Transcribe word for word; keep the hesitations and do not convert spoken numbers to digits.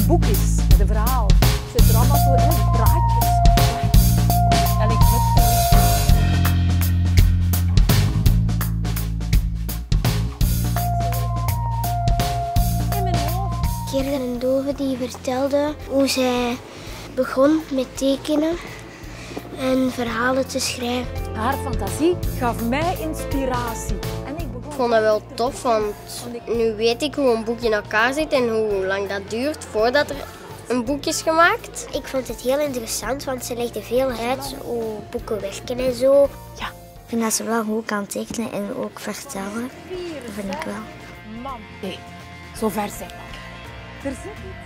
boek is, met een verhaal. Ik zit er allemaal zo in, draadjes. En ik met in mijn hoofd. Ik keerde een dove die vertelde hoe zij begon met tekenen en verhalen te schrijven. Haar fantasie gaf mij inspiratie. En ik begon... Ik vond dat wel tof, want nu weet ik hoe een boek in elkaar zit en hoe lang dat duurt voordat er een boek is gemaakt. Ik vond het heel interessant, want ze legde veel uit hoe boeken werken en zo. Ja. Ik vind dat ze wel goed kan tekenen en ook vertellen. Dat vind ik wel. Man, hé, zo ver zijn we. Er zit iets.